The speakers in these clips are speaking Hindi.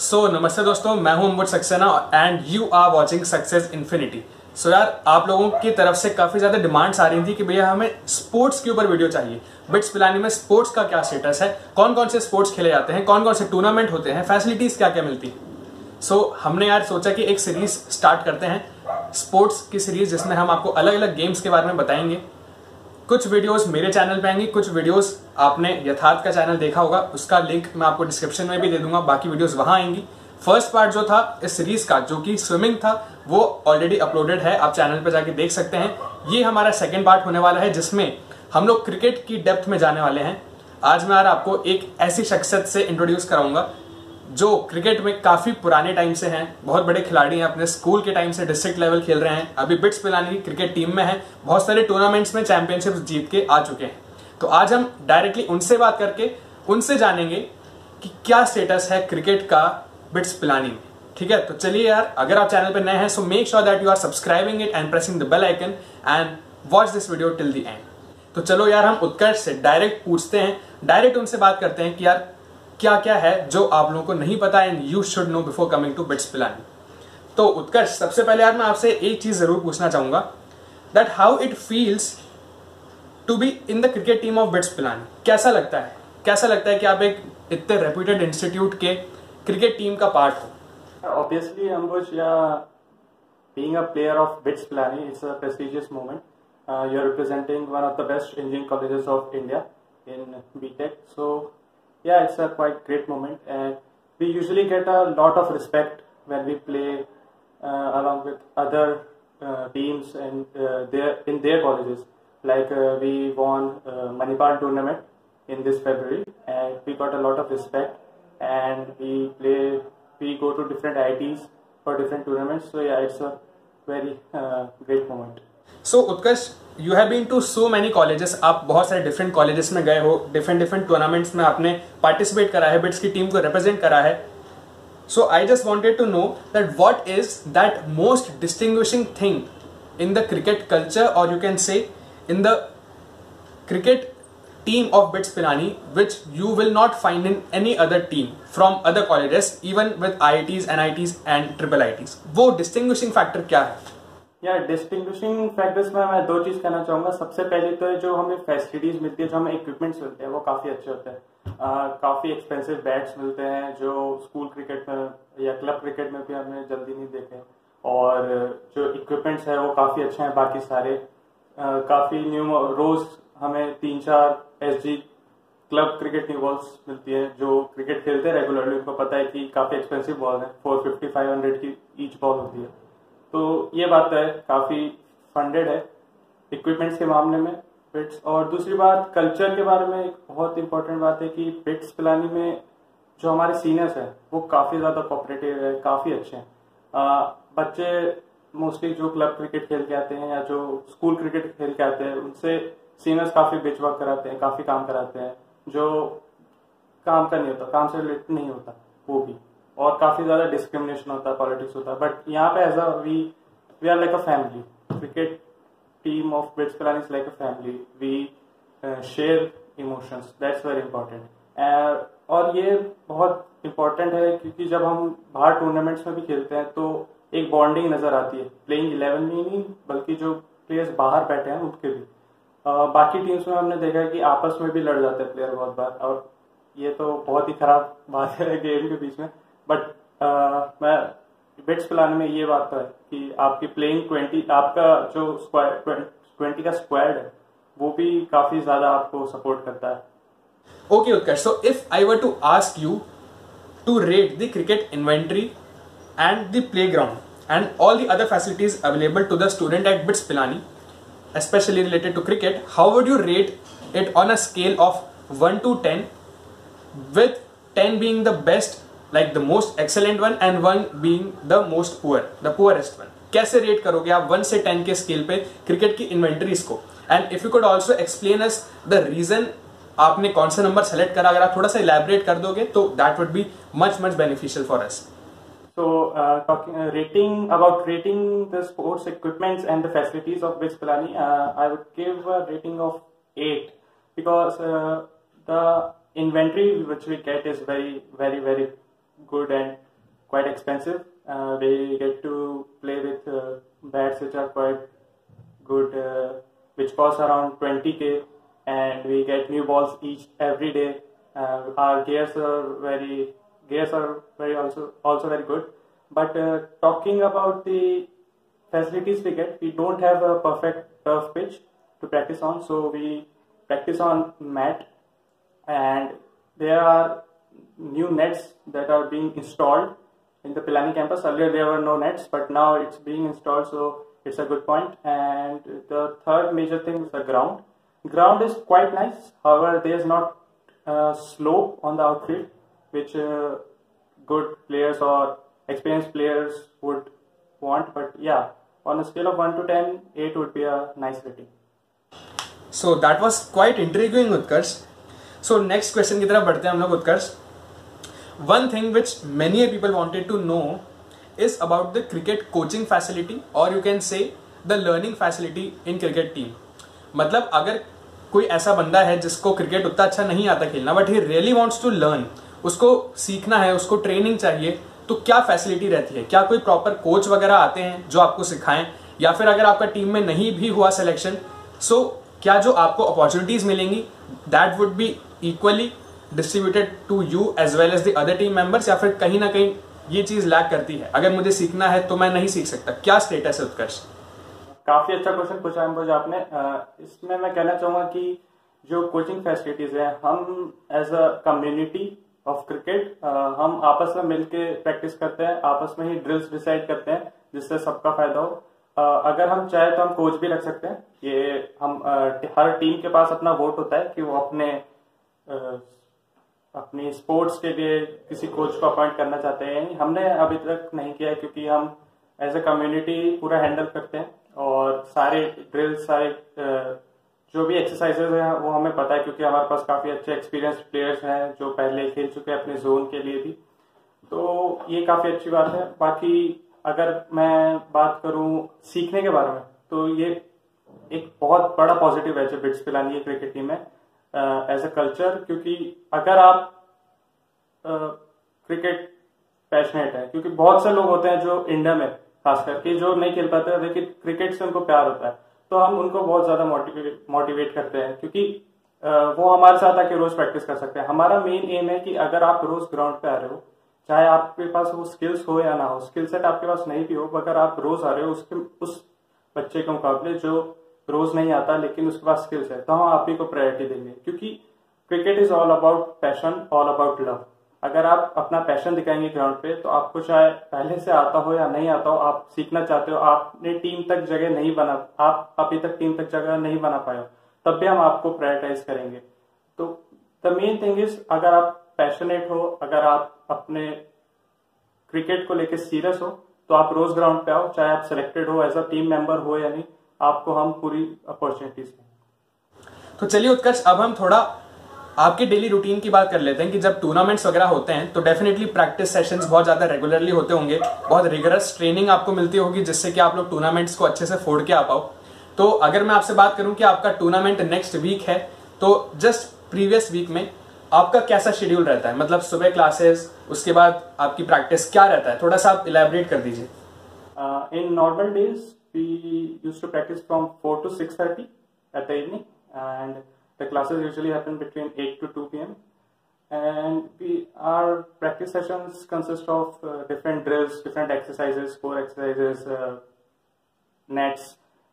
नमस्ते दोस्तों, मैं हूं Ambuj Saxena and you are watching success infinity. यार, आप लोगों की तरफ से काफी ज्यादा डिमांड्स आ रही थी कि भैया हमें स्पोर्ट्स के ऊपर वीडियो चाहिए। बिट्स पिलानी में स्पोर्ट्स का क्या स्टेटस है, कौन कौन से स्पोर्ट्स खेले जाते हैं, कौन कौन से टूर्नामेंट होते हैं, फैसिलिटीज क्या क्या मिलती है। हमने यार सोचा कि एक सीरीज स्टार्ट करते हैं, स्पोर्ट्स की सीरीज, जिसमें हम आपको अलग अलग गेम्स के बारे में बताएंगे। कुछ वीडियोस मेरे चैनल पे आएंगी, कुछ वीडियोस आपने यथार्थ का चैनल देखा होगा, उसका लिंक मैं आपको डिस्क्रिप्शन में भी दे दूंगा, बाकी वीडियोस वहां आएंगी। फर्स्ट पार्ट जो था इस सीरीज का, जो कि स्विमिंग था, वो ऑलरेडी अपलोडेड है, आप चैनल पर जाके देख सकते हैं। ये हमारा सेकेंड पार्ट होने वाला है, जिसमें हम लोग क्रिकेट की डेप्थ में जाने वाले हैं। आज मैं यार आपको एक ऐसी शख्सियत से इंट्रोड्यूस कराऊंगा जो क्रिकेट में काफी पुराने टाइम से हैं, बहुत बड़े खिलाड़ी हैं, अपने स्कूल के टाइम से डिस्ट्रिक्ट लेवल खेल रहे हैं, अभी बिट्स पिलानी की क्रिकेट टीम में हैं, बहुत सारे टूर्नामेंट्स में चैंपियनशिप जीत के आ चुके हैं। तो आज हम डायरेक्टली उनसे बात करके उनसे जानेंगे कि क्या स्टेटस है क्रिकेट का बिट्स पिलानी में। ठीक है, तो चलिए यार, अगर आप चैनल पर नए हैं so make sure that you are subscribing it and pressing the bell icon and watch this video till the end. तो चलो यार, हम उत्कर्ष से डायरेक्ट पूछते हैं, डायरेक्ट उनसे बात करते हैं कि यार क्या क्या है जो आप लोगों को नहीं पता and you should know before coming to BITS Pilani. तो उत्कर्ष, सबसे पहले यार मैं आपसे एक चीज जरूर पूछना चाहूंगा, that how it feels to be in the cricket team of BITS Pilani. कैसा लगता है, कि आप एक इतने रेप्यूटेड इंस्टीट्यूट के क्रिकेट टीम का पार्ट हो। Obviously, Ambush, yeah, being a player of BITS Pilani, it's a prestigious moment. You're representing one of the best engineering colleges of India in BTech. So, yeah, it's a quite great moment. And we usually get a lot of respect when we play along with other teams and in their colleges. Like we won Manipal tournament in this February, and we got a lot of respect. And we go to different IITs for different tournaments. So yeah, it's a very great moment. Utkarsh, you have been to so many colleges, आप बहुत सारे डिफरेंट कॉलेजेस में गए हो, डिफरेंट टूर्नामेंट्स में आपने पार्टिसिपेट करा है, बिट्स की टीम को रिप्रेजेंट करा है। So I just wanted to know that what is that most distinguishing thing in the cricket culture, और you can say in the cricket team of BITS Pilani, which you will not find in any other team from other colleges, even with IITs, NITs and triple IITs. वो distinguishing factor क्या है? या डिस्टिंग्विशिंग फैक्टर्स में मैं दो चीज कहना चाहूंगा। सबसे पहले तो जो हमें फैसिलिटीज मिलती है, जो हमें इक्विपमेंट्स मिलते हैं, वो काफी अच्छे होते हैं। काफी एक्सपेंसिव बैट्स मिलते हैं जो स्कूल क्रिकेट में या क्लब क्रिकेट में भी हमने जल्दी नहीं देखे, और जो इक्विपमेंट्स है वो काफी अच्छे हैं। बाकी सारे काफी न्यू रोज हमें 3-4 SG क्लब क्रिकेट की बॉल्स मिलती है। जो क्रिकेट खेलते हैं रेगुलरली उनको पता है कि काफी एक्सपेंसिव बॉल है, 450-500 की ईच बॉल होती है। तो ये बात है, काफी फंडेड है इक्विपमेंट्स के मामले में बिट्स। और दूसरी बात, कल्चर के बारे में एक बहुत इंपॉर्टेंट बात है कि बिट्स पिलानी में जो हमारे सीनियर्स हैं वो काफी ज्यादा कोऑपरेटिव है, काफी अच्छे हैं। बच्चे मोस्टली जो क्लब क्रिकेट खेल के आते हैं या जो स्कूल क्रिकेट खेल के आते हैं, उनसे सीनियर्स काफी बिच वर्क कराते हैं, काफी काम कराते हैं, जो काम का नहीं होता, काम से रिलेटेड नहीं होता वो भी। और काफी ज्यादा डिस्क्रिमिनेशन होता है, पॉलिटिक्स होता है। बट यहाँ पे as a we are like a family. Cricket team of BITS Pilani is like a family. We share emotions, that's very important. और ये बहुत इंपॉर्टेंट है क्योंकि जब हम बाहर टूर्नामेंट्स में भी खेलते हैं तो एक बॉन्डिंग नजर आती है, प्लेइंग 11 में ही नहीं बल्कि जो प्लेयर्स बाहर बैठे हैं उनके भी। बाकी टीम्स में हमने देखा है कि आपस में भी लड़ जाते हैं प्लेयर बहुत बार, और ये तो बहुत ही खराब बात है गेम के बीच में। बट मैं बिट्स पिलाने में ये बात तो है कि आपकी प्लेइंग 20, आपका जो स्क्वाड 20 का स्क्वाड है वो भी काफी ज्यादा आपको सपोर्ट करता है। Okay, Utkarsh, so if I were to ask you to rate the cricket inventory and the playground and all the other facilities available to the student at BITS Pilani, especially related to cricket, how would you rate it on a scale of 1 to 10, with 10 being the best, like the most excellent one, and 1 being the most poor, the poorest one? कैसे रेट करोगे आप 1 से 10 के स्केल पे क्रिकेट की इन्वेंटरीज को? And if you could also explain us the reason आपने कौन सा नंबर सेलेक्ट करा, अगर आप थोड़ा सा इलैबोरेट कर दोगे तो that would be much beneficial for us. So, talking rating the sports equipments and the facilities of BITS Pilani, I would give a rating of 8 because the inventory which we get is very good, and quite expensive. We get to play with bats which are quite good, which cost around 20k, and we get new balls every day. Our gears are very also very good. But talking about the facilities we don't have a perfect turf pitch to practice on, so we practice on mat, and there are new nets that are being installed in the Pilani campus. Earlier there were no nets, but now it's being installed, so it's a good point. And the third major thing is the ground. Ground is quite nice, however there is not slope on the outfield, which good players or experienced players would want. But yeah, on a scale of 1 to 10, 8 would be a nice rating. So that was quite intriguing, Utkarsh. So next question की तरफ बढ़ते हैं हम लोग, उत्कर्ष. One thing which many people wanted to know is about the cricket coaching facility, or you can say the learning facility in cricket team. मतलब अगर कोई ऐसा बंदा है जिसको क्रिकेट उतना अच्छा नहीं आता खेलना, but he really wants to learn, उसको सीखना है, उसको ट्रेनिंग चाहिए, तो क्या फैसिलिटी रहती है? क्या कोई प्रॉपर कोच वगैरह आते हैं जो आपको सिखाएं, या फिर अगर आपका टीम में नहीं भी हुआ सिलेक्शन, सो क्या जो आपको अपॉर्चुनिटीज मिलेंगी that would be equally distributed to you as well as the other team members, या फिर कहीं ना कहीं ये चीज लैक करती है, अगर मुझे सीखना है तो मैं नहीं सीख सकता? क्या स्टेटस है उत्कर्ष? काफी अच्छा क्वेश्चन पूछा है मुझे आपने. इसमें मैं कहना चाहूंगा कि जो कोचिंग फैसिलिटीज है, हम as a community of cricket हम आपस में मिलके प्रैक्टिस करते हैं, आपस में ही ड्रिल्स डिसाइड करते हैं जिससे सबका फायदा हो. अगर हम चाहे तो हम कोच भी रख सकते हैं. ये हम हर टीम के पास अपना वोट होता है कि वो अपनी स्पोर्ट्स के लिए किसी कोच को अपॉइंट करना चाहते हैं. हमने अभी तक नहीं किया है क्योंकि हम एज ए कम्युनिटी पूरा हैंडल करते हैं, और सारे ड्रिल्स, सारे जो भी एक्सरसाइजेज हैं वो हमें पता है, क्योंकि हमारे पास काफी अच्छे एक्सपीरियंस्ड प्लेयर्स हैं जो पहले खेल चुके हैं अपने जोन के लिए भी. तो ये काफी अच्छी बात है. बाकी अगर मैं बात करूं सीखने के बारे में, तो ये एक बहुत बड़ा पॉजिटिव है जो बिट्स पिलानी है क्रिकेट टीम में एज अ कल्चर. क्योंकि अगर आप क्रिकेट पैशनेट है, क्योंकि बहुत से लोग होते हैं जो इंडिया में खास करके जो नहीं खेल पाते, लेकिन क्रिकेट से उनको प्यार होता है, तो हम उनको बहुत ज्यादा मोटिवेट करते हैं, क्योंकि वो हमारे साथ आके रोज प्रैक्टिस कर सकते हैं. हमारा मेन एम है कि अगर आप रोज ग्राउंड पे आ रहे हो, चाहे आपके पास वो स्किल्स हो या ना हो, स्किल सेट आपके पास नहीं भी हो, अगर आप रोज आ रहे हो उस बच्चे के मुकाबले जो रोज नहीं आता लेकिन उसके पास स्किल्स है, तो हम आप ही को प्रायोरिटी देंगे. क्योंकि cricket is all about passion, all about love. अगर आप अपना पैशन दिखाएंगे ग्राउंड पे, तो आपको चाहे पहले से आता हो या नहीं आता हो, आप सीखना चाहते हो, आपने टीम तक जगह नहीं बना, आप अभी तक टीम तक जगह नहीं बना पाए हो, तब भी हम आपको प्रायोरिटाइज करेंगे. तो द मेन थिंग इज, अगर आप पैशनेट हो, अगर आप अपने क्रिकेट को लेकर सीरियस हो, तो आप रोज ग्राउंड पे आओ, चाहे आप सिलेक्टेड हो, एज अ टीम मेंबर हो या नहीं, आपको हम पूरी अपॉर्चुनिटीज दें. तो चलिए उत्कर्ष, अब हम थोड़ा आपके डेली रूटीन की बात कर लेते हैं कि जब टूर्नामेंट्स वगैरह होते हैं तो डेफिनेटली प्रैक्टिस सेशंस बहुत ज्यादा रेगुलरली होते होंगे, बहुत रिगरस ट्रेनिंग आपको मिलती होगी जिससे कि आप लोग टूर्नामेंट्स को अच्छे से फोड़ के आ पाओ. तो अगर मैं आपसे बात करूं कि आपका टूर्नामेंट नेक्स्ट वीक है, तो जस्ट प्रीवियस वीक में आपका कैसा शेड्यूल रहता है? मतलब सुबह क्लासेस, उसके बाद आपकी प्रैक्टिस क्या रहता है? थोड़ा सा आप इलैबोरेट कर दीजिए. In normal days we used to practice from 4 to 6:30 at the evening, and the classes usually happen between 8 to 2 p.m. And our practice sessions consist of different drills, different exercises, core exercises, nets,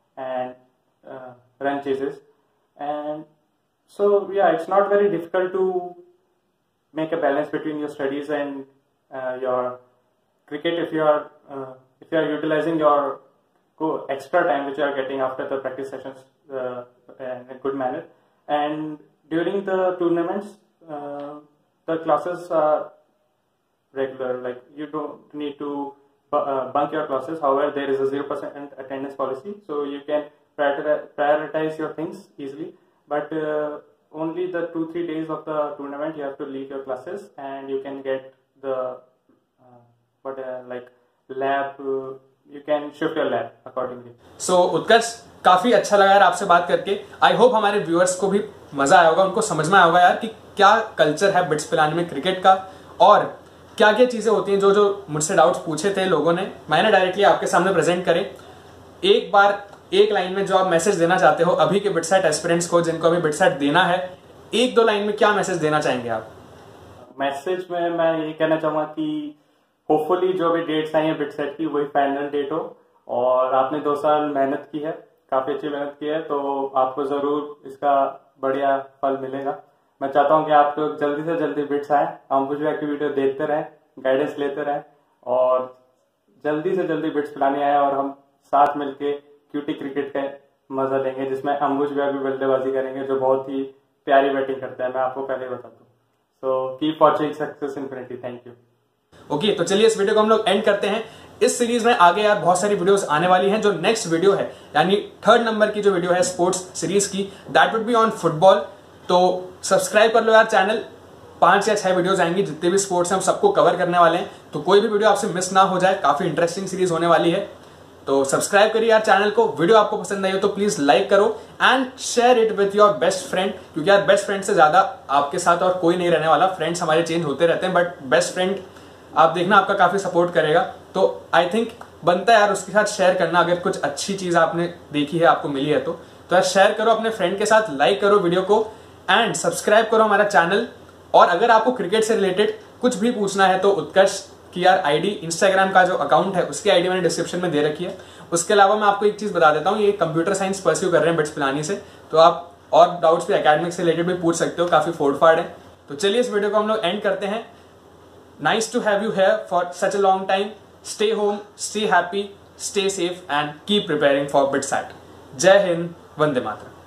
and run chases. And so yeah, it's not very difficult to make a balance between your studies and your cricket if you are utilizing your extra time which you are getting after the practice sessions in a good manner. And during the tournaments, the classes are regular. Like, you don't need to bunk your classes. However, there is a 0% attendance policy, so you can prioritize your things easily. But only the 2-3 days of the tournament you have to leave your classes, and you can get the lab. You can shift your lab accordingly. So Utkarsh, काफी अच्छा लगा यार आपसे बात करके. आई होप हमारे व्यूअर्स को भी मजा आया होगा, उनको समझ में आया होगा यार कि क्या कल्चर है बिट्स पिलानी में क्रिकेट का, और क्या क्या चीज़ें होती हैं जो जो मुझसे डाउट्स पूछे थे लोगों ने, मैंने डायरेक्टली आपके सामने प्रेजेंट करे। एक बार एक लाइन में जो आप मैसेज देना चाहते हो अभी के बिटसेट एस्पिरेंट्स को जिनको अभी बिटसेट देना है, एक दो लाइन में क्या मैसेज देना चाहेंगे आप? मैसेज में मैं ये कहना चाहूंगा कि होपफुली जो भी डेट्स आई हैं बिटसेट की वही फाइनल डेट हो, और आपने 2 साल मेहनत की है, काफी अच्छी मेहनत की है, तो आपको जरूर इसका बढ़िया फल मिलेगा। मैं चाहता हूं कि आप लोग जल्दी से जल्दी बिट्स आए, हम कुछ भी वीडियो देखते रहें, गाइडेंस लेते रहें, और जल्दी से जल्दी बिट्स पिलाने आए और हम साथ मिलके क्यूटी क्रिकेट का मजा लेंगे, जिसमें अंबुज भी अभी बल्लेबाजी करेंगे जो बहुत ही प्यारी बैटिंग करते हैं, मैं आपको पहले ही बता दूं। So keep watching success infinity. Thank you. Okay, तो चलिए इस वीडियो को हम लोग एंड करते हैं। इस सीरीज में आगे यार बहुत सारी वीडियोस आने वाली हैं। जो नेक्स्ट वीडियो है यानी 3rd नंबर की जो वीडियो है स्पोर्ट्स सीरीज की, that would be on football. तो सब्सक्राइब कर लो यार चैनल, 5 या 6 वीडियोस आएंगी, जितने भी स्पोर्ट्स हैं हम सबको कवर करने वाले हैं, तो कोई भी वीडियो आपसे मिस ना हो जाए, काफी इंटरेस्टिंग सीरीज होने वाली है। तो सब्सक्राइब करिए यार चैनल को। वीडियो आपको पसंद आई हो तो प्लीज लाइक करो and share it with your best friend, क्योंकि यार बेस्ट फ्रेंड से ज्यादा आपके साथ और कोई नहीं रहने वाला। फ्रेंड्स हमारे चेंज होते रहते हैं, बट बेस्ट फ्रेंड आप देखना आपका काफी सपोर्ट करेगा। तो आई थिंक बनता है यार उसके साथ शेयर करना, अगर कुछ अच्छी चीज आपने देखी है, आपको मिली है तो यार शेयर करो अपने फ्रेंड के साथ, लाइक करो वीडियो को एंड सब्सक्राइब करो हमारा चैनल। और अगर आपको क्रिकेट से रिलेटेड कुछ भी पूछना है तो उत्कर्ष की यार आईडी, इंस्टाग्राम का जो अकाउंट है उसकी आईडी मैंने डिस्क्रिप्शन में दे रखी है। उसके अलावा मैं आपको एक चीज बता देता हूँ, ये कंप्यूटर साइंस परस्यू कर रहे हैं बिट्स पिलानी से, तो आप और डाउट्स भी एकेडमिक से रिलेटेड भी पूछ सकते हो, काफी फोड़फाड़ है। तो चलिए इस वीडियो को हम लोग एंड करते हैं। Nice to have you here for such a long time. Stay home, stay happy, stay safe and keep preparing for BITSAT. Jai Hind, Vande Mataram.